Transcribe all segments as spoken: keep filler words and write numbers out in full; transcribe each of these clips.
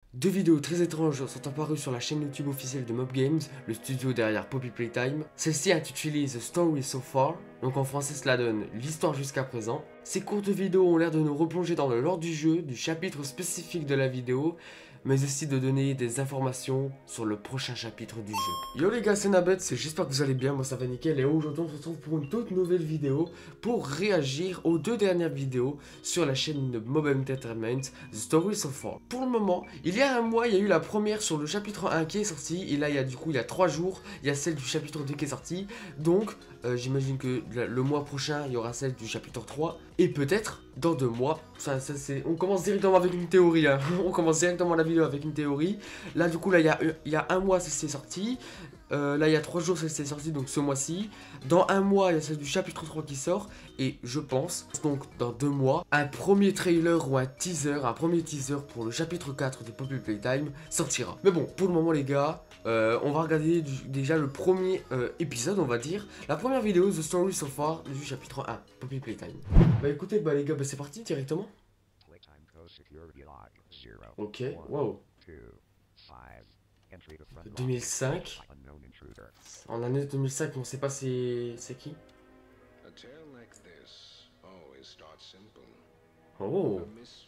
Deux vidéos très étranges sont apparues sur la chaîne YouTube officielle de Mob Games, le studio derrière Poppy Playtime. Celle-ci intitulée The Story So Far, donc en français cela donne l'histoire jusqu'à présent. Ces courtes vidéos ont l'air de nous replonger dans le lore du jeu, du chapitre spécifique de la vidéo, mais aussi de donner des informations sur le prochain chapitre du jeu. Yo les gars, c'est Nabet, j'espère que vous allez bien, moi ça va nickel, et aujourd'hui on se retrouve pour une toute nouvelle vidéo pour réagir aux deux dernières vidéos sur la chaîne de Mob Entertainment, The Story So Far. Pour le moment, il y a un mois, il y a eu la première sur le chapitre un qui est sorti, et là il y a du coup il y a trois jours, il y a celle du chapitre deux qui est sortie, donc euh, j'imagine que le mois prochain il y aura celle du chapitre trois, et peut-être dans deux mois, ça, ça c'est, on commence directement avec une théorie, hein. On commence directement la vidéo avec une théorie. Là du coup là il y a, il y a un mois ça s'est sorti, euh, là il y a trois jours ça s'est sorti, donc ce mois-ci. Dans un mois il y a celle du chapitre trois qui sort, et je pense, donc dans deux mois, un premier trailer ou un teaser, un premier teaser pour le chapitre quatre de Poppy Playtime sortira. Mais bon, pour le moment les gars, euh, on va regarder du, déjà le premier euh, épisode, on va dire, la première vidéo The Story So Far du chapitre un, Poppy Playtime. Bah écoutez, bah les gars, bah c'est parti directement. Ok, wow. deux mille cinq. En année deux mille cinq, on sait pas c'est c'est qui. Oh.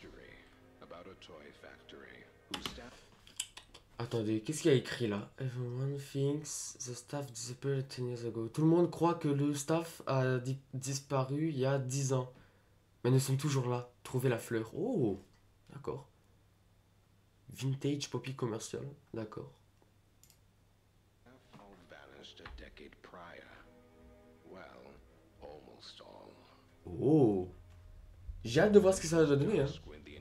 Attendez, qu'est-ce qu'il y a écrit là? Everyone thinks the staff disappeared ten years ago. Tout le monde croit que le staff a di disparu il y a dix ans. Mais ils sont toujours là. Trouvez la fleur. Oh, d'accord. Vintage Poppy commercial. D'accord. Oh. J'ai hâte de voir ce que ça va donner, hein.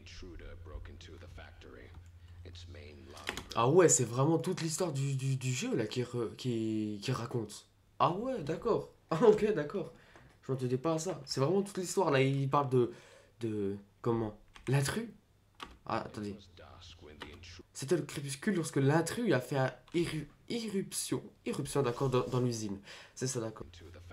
Ah ouais, c'est vraiment toute l'histoire du, du, du jeu là qui, re, qui, qui raconte. Ah ouais, d'accord. Ah ok, d'accord. Je m'attendais pas à ça. C'est vraiment toute l'histoire là. Il parle de... de... comment? L'intrus. Ah, attendez. C'était le crépuscule lorsque l'intrus a fait une éru éruption. Éruption, d'accord, dans, dans l'usine. C'est ça, d'accord.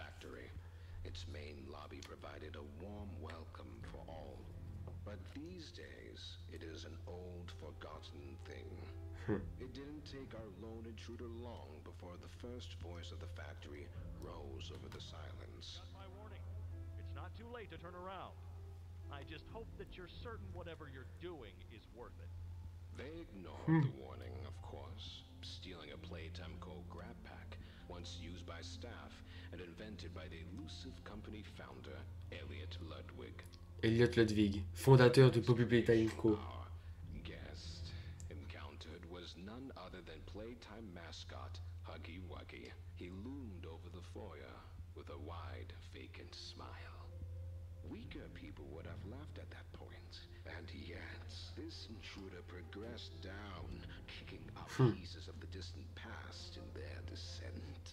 Hmm. It didn't take our lone intruder long before the first voice of the factory rose over the silence. Got my warning. It's not too late to turn around. I just hope that you're certain whatever you're doing is worth it. They ignored Hmm. the warning, of course, stealing a Playtemco grab pack, once used by staff and invented by the elusive company founder, Elliot Ludwig. Elliot Ludwig, fondateur de Poppy Playtime Co. Our guest encountered was none other than Playtime mascot Huggy Wuggy. He loomed over the foyer with a wide, vacant smile. Weaker people would have laughed at that point, and yet this intruder progressed down, kicking up Hmm. pieces of the distant past in their descent.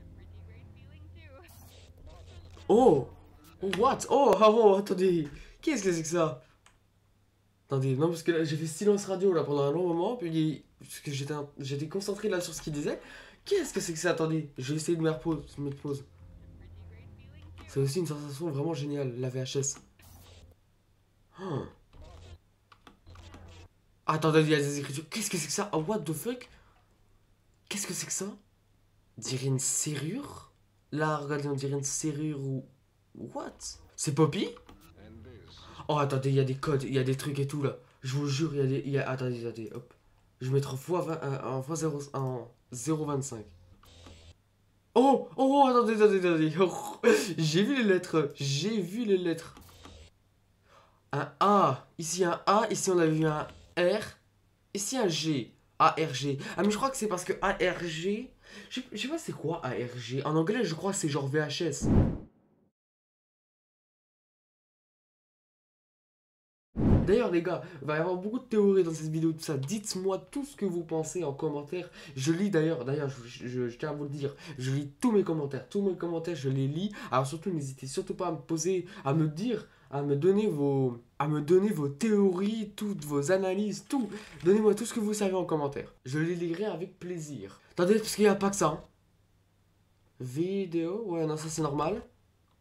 Oh, oh what? Oh, ah, oh, attendez. Qu'est-ce que c'est que ça? Attendez, non, parce que là, j'ai fait silence radio là pendant un long moment, puis parce que j'étais un- j'étais concentré là sur ce qu'il disait. Qu'est-ce que c'est que ça? Attendez, je vais essayer de mettre pause. de mettre pause. C'est aussi une sensation vraiment géniale, la V H S. Oh. Attendez, il y a des écritures. Qu'est-ce que c'est que ça? Oh, what the fuck? Qu'est-ce que c'est que ça? Dirait une serrure? Là, regardez, on dirait une serrure ou... What? C'est Poppy? And this Oh, attendez, il y a des codes, il y a des trucs et tout, là. Je vous jure, il y a des... il y a... Attendez, attendez, hop. Je vais mettre en fois, vingt, euh, en fois zéro, en zéro virgule vingt-cinq. Oh, oh, oh, attendez, attendez, attendez. Oh, j'ai vu les lettres, j'ai vu les lettres. Un A, ici un A, ici on a vu un R, ici un G. A R G. Ah, mais je crois que c'est parce que A R G... Je je sais pas c'est quoi A R G. En anglais, je crois que c'est genre V H S. D'ailleurs les gars, il va y avoir beaucoup de théories dans cette vidéo, tout ça. Dites-moi tout ce que vous pensez en commentaire. Je lis d'ailleurs, d'ailleurs je, je- je tiens à vous le dire, je lis tous mes commentaires. Tous mes commentaires, je les lis. Alors surtout, n'hésitez surtout pas à me poser, à me dire, à me donner vos, à me donner vos théories, toutes vos analyses, tout. Donnez-moi tout ce que vous savez en commentaire. Je les lirai avec plaisir. Attendez, parce qu'il n'y a pas que ça. Hein. Vidéo, ouais non ça c'est normal.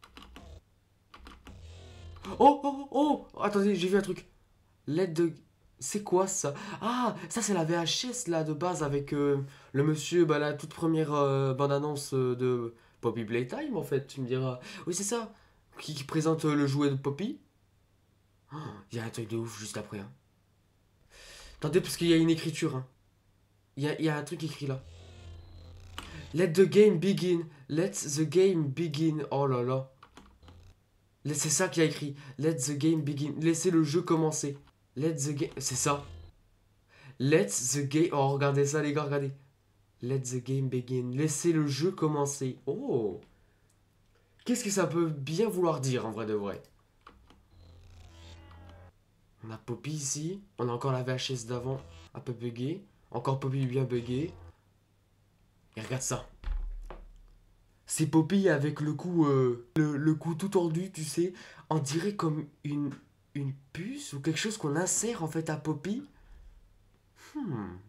Oh, oh, oh, oh, attendez, j'ai vu un truc. Lettre de... C'est quoi ça? Ah, ça c'est la V H S là de base avec euh, le monsieur, bah la toute première euh, bande-annonce euh, de Poppy Playtime en fait, tu me diras. Oui, c'est ça. Qui, qui présente euh, le jouet de Poppy. Oh, il y a un truc de ouf juste après. Hein. Attendez, parce qu'il y a une écriture. Hein. Il y a, il y a un truc écrit là. Let the game begin. Let the game begin. Oh là là. C'est ça qu'il y a écrit. Let the game begin. Laissez le jeu commencer. Let the game. C'est ça. Let the game. Oh, regardez ça, les gars, regardez. Let the game begin. Laissez le jeu commencer. Oh. Qu'est-ce que ça peut bien vouloir dire en vrai de vrai? On a Poppy ici. On a encore la V H S d'avant. Un peu buggée. Encore Poppy bien buggée. Et regarde ça. C'est Poppy avec le cou, euh, le, le cou tout tordu, tu sais. On dirait comme une, une puce ou quelque chose qu'on insère en fait à Poppy. Hmm.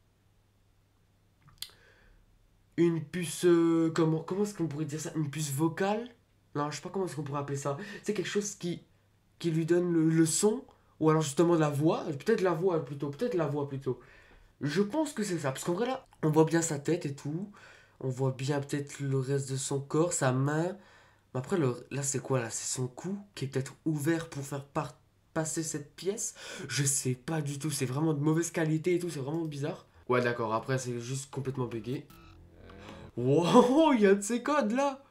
Une puce... Euh, comment comment est-ce qu'on pourrait dire ça? Une puce vocale? Non, je sais pas comment est-ce qu'on pourrait appeler ça. C'est quelque chose qui, qui lui donne le, le son. Ou alors justement la voix. Peut-être la voix plutôt. Peut-être la voix plutôt. Je pense que c'est ça. Parce qu'en vrai là, on voit bien sa tête et tout. On voit bien peut-être le reste de son corps, sa main. Mais après, le, là c'est quoi là? C'est son cou qui est peut-être ouvert pour faire par, passer cette pièce. Je sais pas du tout. C'est vraiment de mauvaise qualité et tout. C'est vraiment bizarre. Ouais d'accord. Après c'est juste complètement bugué. Wow, il y a de ces codes là.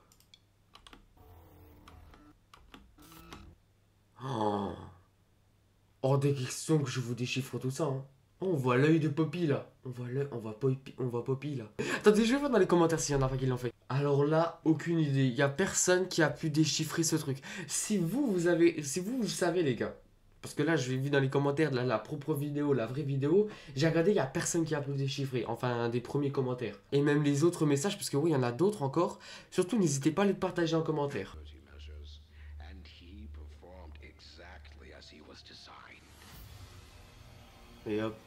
Oh. Hors des questions que je vous déchiffre tout ça. Hein. Oh, on voit l'œil de Poppy là. On voit l'œil, on voit Poppy, on voit Poppy là. Attendez, je vais voir dans les commentaires s'il y en a pas qui l'ont fait. Alors là, aucune idée. Il y a personne qui a pu déchiffrer ce truc. Si vous, vous avez, si vous, vous savez les gars. Parce que là, je l'ai vu dans les commentaires de la, la propre vidéo, la vraie vidéo. J'ai regardé, il n'y a personne qui a pu déchiffrer. Enfin, un des premiers commentaires. Et même les autres messages, parce que oui, il y en a d'autres encore. Surtout, n'hésitez pas à les partager en commentaire. Et hop.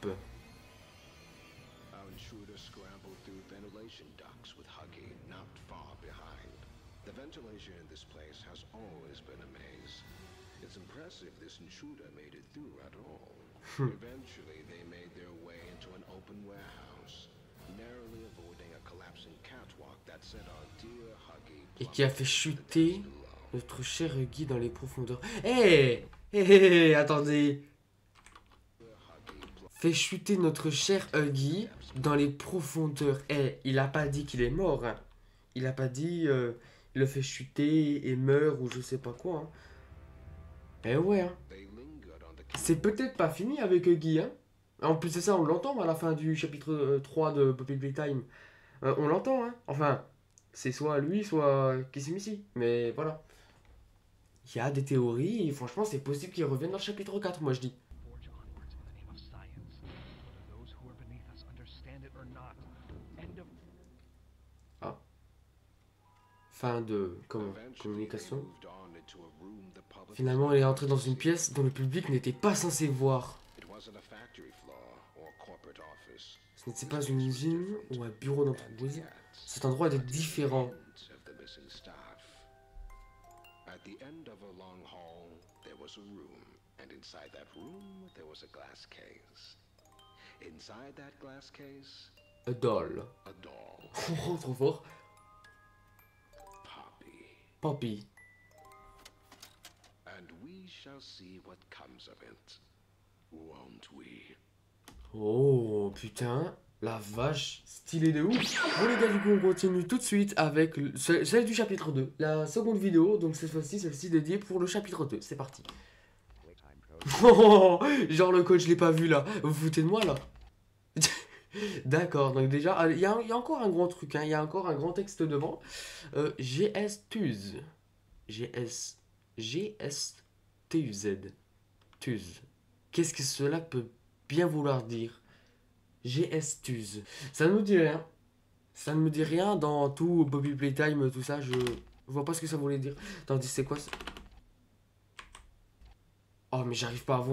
Our intruder scrambled through ventilation ducts with Huggy not far behind. The ventilation in this place has always been a maze. It's impressive this intruder made it through at all. Eventually, they made their way into an open warehouse, narrowly avoiding a collapsing catwalk that sent our dear Huggy. Et qui a fait chuter notre cher Huggy dans les profondeurs. Hé Hé hé attendez. Fait chuter notre cher Huggy dans les profondeurs. Eh, il a pas dit qu'il est mort. Hein. Il a pas dit euh, il le fait chuter et meurt ou je sais pas quoi. Hein. Eh ouais. Hein. C'est peut-être pas fini avec Huggy. Hein. En plus de ça, on l'entend à la fin du chapitre euh, trois de Poppy Playtime. Euh, on l'entend. Hein. Enfin, c'est soit lui, soit Kissimisi. Mais voilà. Il y a des théories et franchement, c'est possible qu'il revienne dans le chapitre quatre, moi je dis. Ah. Fin de comment, communication. Finalement, elle est entrée dans une pièce dont le public n'était pas censé voir. Ce n'était pas une usine ou un bureau d'entreprise. Cet endroit était différent. A doll. A doll. Oh, trop fort. Poppy. Poppy. And we shall see what comes of it. Won't we? Oh, putain. La vache. Stylé de ouf. Bon les gars, du coup, on continue tout de suite avec le, celle du chapitre deux. La seconde vidéo, donc cette fois-ci, celle-ci dédiée pour le chapitre deux. C'est parti. Oh, genre le code, je l'ai pas vu là. Vous vous foutez de moi là? D'accord, donc déjà, il y, y a encore un grand truc, il hein, y a encore un grand texte devant. Euh, G S T U Z. G S... G S T U Z. T U Z. Qu'est-ce que cela peut bien vouloir dire? G S T U Z. Ça ne me dit rien. Ça ne me dit rien dans tout Poppy Playtime, tout ça, je vois pas ce que ça voulait dire. Attendez, c'est quoi ça? Oh, mais j'arrive pas à voir.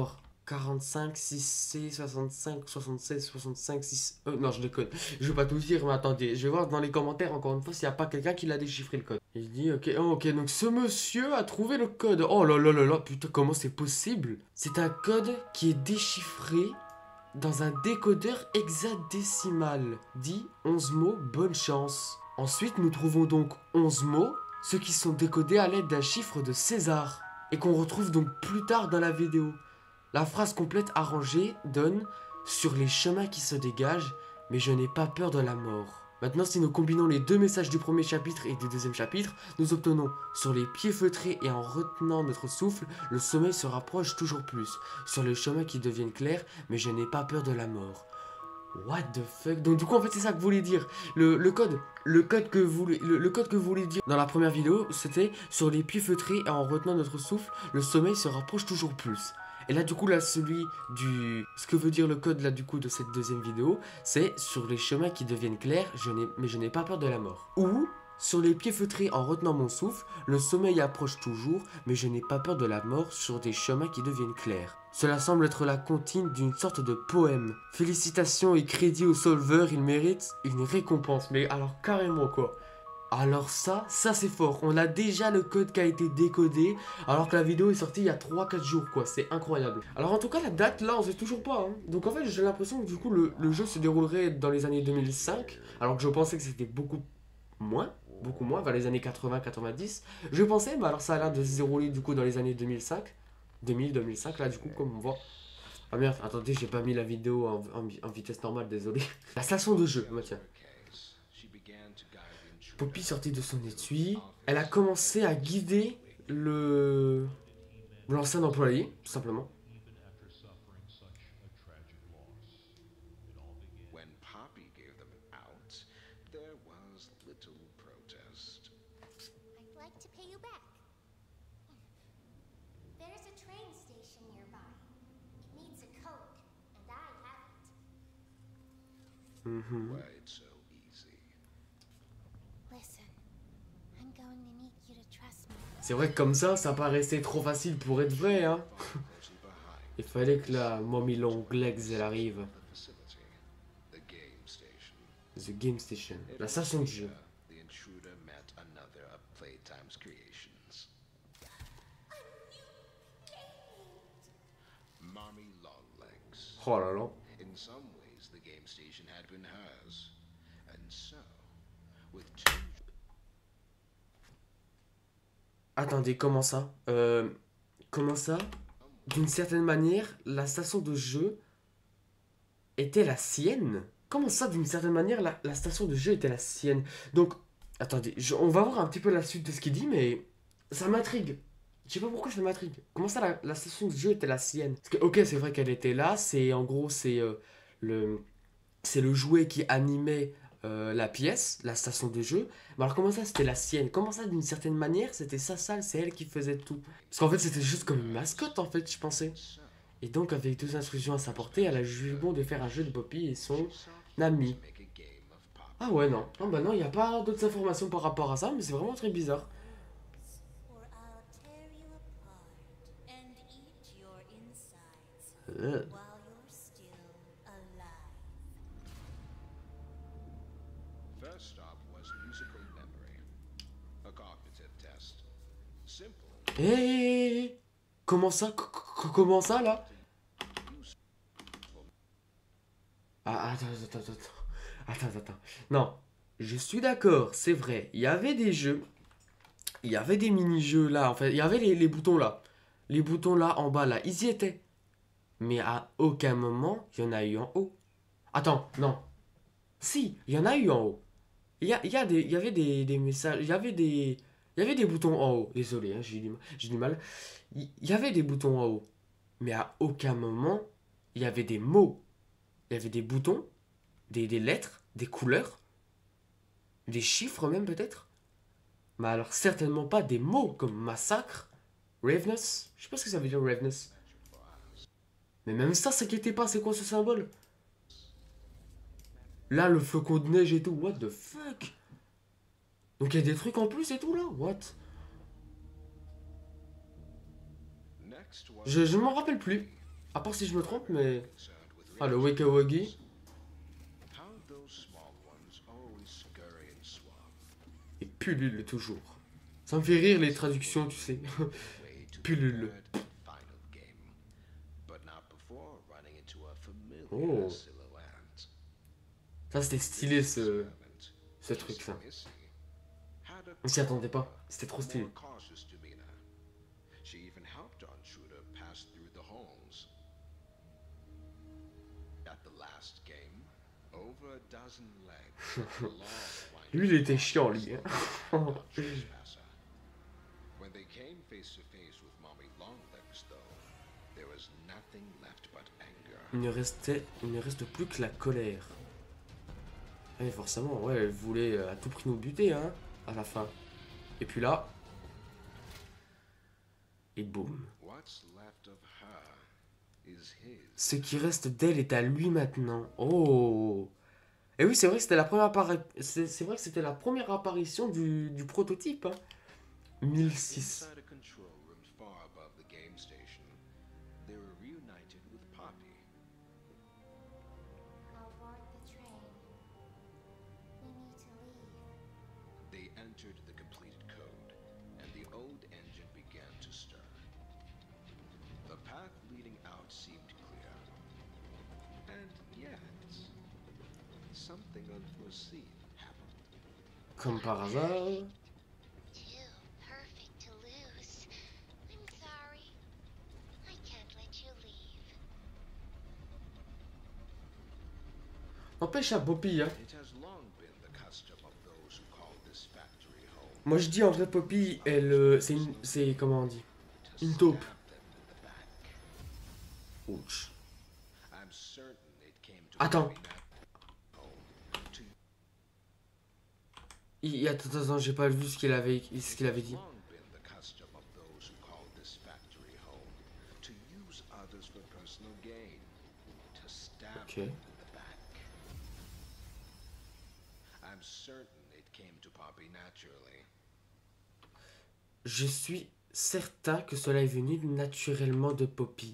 quarante-cinq, six C, soixante-cinq, soixante-seize, soixante-cinq, six... Euh, non, je déconne. Je vais pas tout dire, mais attendez. Je vais voir dans les commentaires, encore une fois, s'il n'y a pas quelqu'un qui l'a déchiffré le code. Il dit, ok, oh, ok, donc ce monsieur a trouvé le code. Oh là là là là, putain, comment c'est possible? C'est un code qui est déchiffré dans un décodeur hexadécimal. Dit onze mots, bonne chance. Ensuite, nous trouvons donc onze mots, ceux qui sont décodés à l'aide d'un chiffre de César. Et qu'on retrouve donc plus tard dans la vidéo. La phrase complète arrangée donne « Sur les chemins qui se dégagent, mais je n'ai pas peur de la mort ». Maintenant, si nous combinons les deux messages du premier chapitre et du deuxième chapitre, nous obtenons « Sur les pieds feutrés et en retenant notre souffle, le sommeil se rapproche toujours plus. Sur les chemins qui deviennent clairs, mais je n'ai pas peur de la mort ». What the fuck? Donc du coup en fait c'est ça que vous voulez dire. Le, le code, le code que vous le, le code que vous voulez dire dans la première vidéo, c'était sur les pieds feutrés et en retenant notre souffle, le sommeil se rapproche toujours plus. Et là du coup là celui du ce que veut dire le code là du coup de cette deuxième vidéo, c'est sur les chemins qui deviennent clairs, je n'ai mais je n'ai pas peur de la mort. Ou sur les pieds feutrés en retenant mon souffle, le sommeil approche toujours, mais je n'ai pas peur de la mort sur des chemins qui deviennent clairs. Cela semble être la comptine d'une sorte de poème. Félicitations et crédit au solveur, il mérite une récompense. Mais alors carrément quoi. Alors ça, ça c'est fort. On a déjà le code qui a été décodé, alors que la vidéo est sortie il y a trois quatre jours quoi. C'est incroyable. Alors en tout cas la date là on sait toujours pas. Hein. Donc en fait j'ai l'impression que du coup le, le jeu se déroulerait dans les années deux mille cinq, alors que je pensais que c'était beaucoup moins. Beaucoup moins, vers les années quatre-vingts quatre-vingt-dix. Je pensais, mais alors ça a l'air de se dérouler du coup dans les années deux mille cinq. deux mille deux mille cinq, là du coup, comme on voit. Ah merde, attendez, j'ai pas mis la vidéo en, en, en vitesse normale, désolé. La station de jeu, bah, tiens. Poppy sortie de son étui. Elle a commencé à guider le l'ancien employé, tout simplement. Mm-hmm. C'est vrai que comme ça, ça paraissait trop facile pour être vrai, hein. Il fallait que la mommy long legs elle arrive. The Game Station, la station de jeu. Oh là là. Attendez, comment ça euh, Comment ça D'une certaine manière, la station de jeu était la sienne? Comment ça, d'une certaine manière, la, la station de jeu était la sienne? Donc, attendez, je, on va voir un petit peu la suite de ce qu'il dit, mais ça m'intrigue. Je sais pas pourquoi ça m'intrigue. Comment ça, la, la station de jeu était la sienne? Parce que, ok, c'est vrai qu'elle était là, c'est en gros, c'est euh, le, c'est le jouet qui animait euh, la pièce, la station de jeu. Mais alors, comment ça, c'était la sienne? Comment ça, d'une certaine manière, c'était sa salle, c'est elle qui faisait tout? Parce qu'en fait, c'était juste comme une mascotte, en fait, je pensais. Et donc, avec deux instructions à sa portée, elle a jugé bon de faire un jeu de Poppy et son ami. Ah ouais, non. Non, bah non, il n'y a pas d'autres informations par rapport à ça, mais c'est vraiment très bizarre. Euh. Hé hey, hey, hey. Comment ça? Comment ça, là? Ah, attends, attends, attends. Attends, attends. Non, je suis d'accord, c'est vrai. Il y avait des jeux. Il y avait des mini-jeux là. En fait, il y avait les, les boutons là. Les boutons là, en bas là. Ils y étaient. Mais à aucun moment, il y en a eu en haut. Attends, non. Si, il y en a eu en haut. Il y, a, il y, a des, il y avait des, des messages. Il y avait des... Il y avait des boutons en haut. Désolé, hein, j'ai du, j'ai du mal. Il y avait des boutons en haut. Mais à aucun moment, il y avait des mots. Il y avait des boutons, des, des lettres, des couleurs, des chiffres même peut-être. Mais alors certainement pas des mots comme massacre, Ravenous. Je sais pas ce que ça veut dire Ravenous. Mais même ça, ça s'inquiétez pas, c'est quoi ce symbole? Là, le flocon de neige et tout, what the fuck? Donc il y a des trucs en plus et tout là, what? Je, je ne m'en rappelle plus. À part si je me trompe, mais... concerned with Ah, le Waka Wagi. how those small ones always scurry and swab. Et pullule toujours. Ça me fait rire les traductions, tu sais. Way to the Pullule. third and final game, but not before running into a familiar Oh. silhouette. Ça, c'était stylé, ce, Experiment, ce truc, ça. Missy had a On s'y attendait pas. C'était trop stylé. more cautious demeanor. She even helped our intruder pass through the holes. At the last game, over a dozen legs, a long Lui, il était chiant, lui. Hein. trespasser. When they came face to face with Mommy Longlegs, though, there was nothing left but anger. Il ne restait, il ne reste plus que la colère. Et forcément, ouais, elle voulait à tout prix nous buter, hein, à la fin. Et puis là... Et boum. What's left of her is his. Ce qui reste d'elle est à lui maintenant. Oh. Et oui, c'est vrai que c'était la première appari- c'est c'est vrai que c'était la première apparition du, du prototype. Hein. mille six. Inside a control room far above the game station, they were reunited with Poppy. I'll board the train. We need to leave. They entered the completed code, and the old engine began to stir. The path leading out seemed clear. And yet, something unforeseen happened. Comme par hasard. Too perfect to lose. I'm sorry. I can't let you leave. N'empêche à Poppy, hein. It has long been the custom of those who call this factory home Moi je dis en vrai Poppy, elle, euh, c'est une, c'est comment on dit, to une stab taupe. them in the back. Ouch. I'm certain it came to Attends. Poppy Nat- home to Il, il- attends, attends, j'ai pas vu ce qu'il avait, ce qu'il avait dit. long been the custom of those who call this factory home to use others for personal gain, to stab Ok. them in the back. I'm certain it came to Poppy naturally. Je suis certain que cela est venu naturellement de Poppy.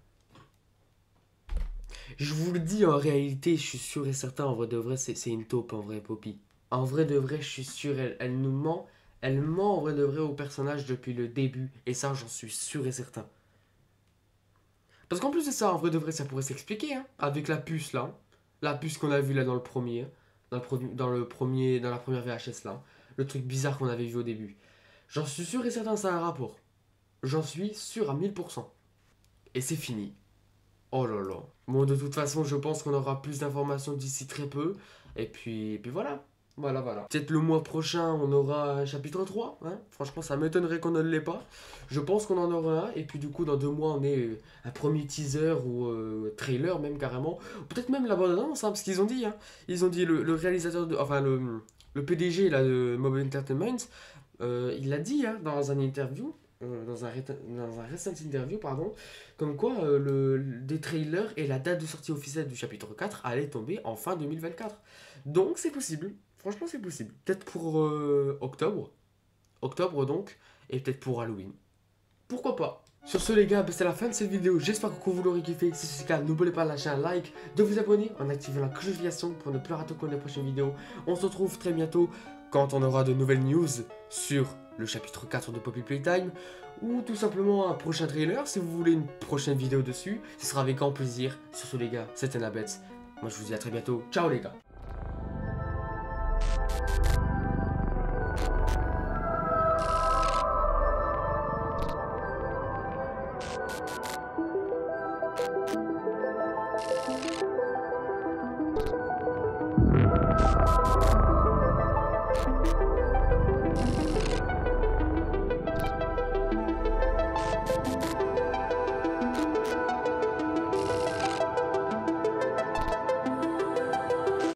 Je vous le dis, en réalité, je suis sûr et certain, en vrai de vrai, c'est c'est une taupe, en vrai, Poppy. En vrai de vrai, je suis sûr, elle, elle nous ment. Elle ment, en vrai de vrai, au personnage depuis le début. Et ça, j'en suis sûr et certain. Parce qu'en plus de ça, en vrai de vrai, ça pourrait s'expliquer, hein, avec la puce, là. La puce qu'on a vue, là, dans le premier. hein, Dans le, pro- dans le premier, dans la première V H S, là. Le truc bizarre qu'on avait vu au début. J'en suis sûr et certain, ça a un rapport. J'en suis sûr à mille pour cent. Et c'est fini. Oh là là. Bon, de toute façon, je pense qu'on aura plus d'informations d'ici très peu. Et puis, et puis voilà. Voilà, voilà. Peut-être le mois prochain, on aura un chapitre trois. Hein. Franchement, ça m'étonnerait qu'on ne l'ait pas. Je pense qu'on en aura un. Et puis, du coup, dans deux mois, on est euh, un premier teaser ou euh, trailer, même carrément. Ou peut-être même la bande-annonce, hein, parce qu'ils ont dit. Hein. Ils ont dit, le, le réalisateur, de, enfin, le, le P D G là, de Mobile Entertainment, euh, il l'a dit hein, dans un interview. Euh, dans, un réta- dans un récent interview, pardon, comme quoi euh, le, le- des trailers et la date de sortie officielle du chapitre quatre allaient tomber en fin deux mille vingt-quatre. Donc c'est possible, franchement c'est possible. Peut-être pour euh, octobre, octobre donc, et peut-être pour Halloween. Pourquoi pas. Sur ce les gars, bah, c'est la fin de cette vidéo, j'espère que vous l'aurez kiffé. Si c'est le cas, n'oubliez pas de lâcher un like, de vous abonner en activant la cloche de notification pour ne plus rater aucune des prochaines vidéos. On se retrouve très bientôt quand on aura de nouvelles news sur le chapitre quatre de Poppy Playtime, ou tout simplement un prochain trailer, si vous voulez une prochaine vidéo dessus, ce sera avec grand plaisir. Sur ce les gars, c'était Nabet, moi je vous dis à très bientôt, ciao les gars.